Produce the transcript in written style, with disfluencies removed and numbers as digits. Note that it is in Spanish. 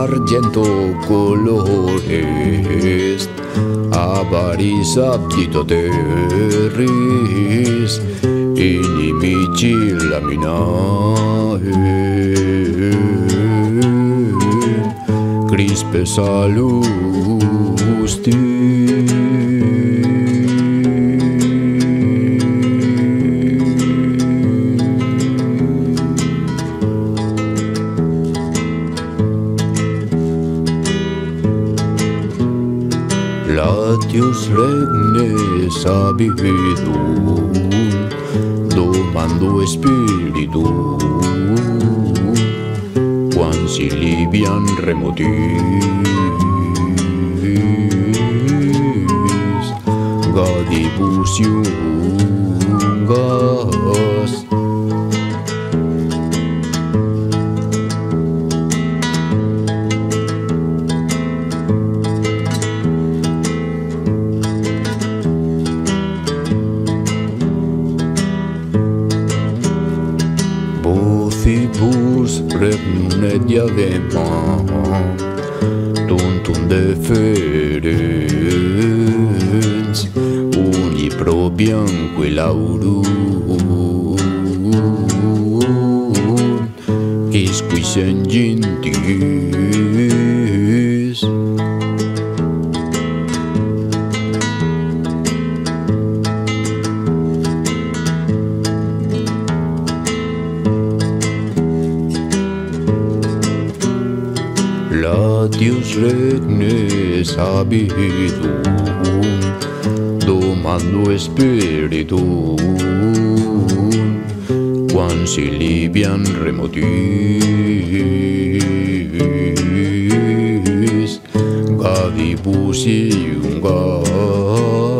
argento colores, avaris abdito terris, inimici laminae, crispe salusti. Latius regnes habidum, domando spiritum, quansi libian remotis, gadibus iungas. Vocibus regne diadema, tuntum deferens, uni pro bianque laurum, quisque sengintis. Latius regnes habidum, domando spiritum, quansi libian remotis, gadibus iungas.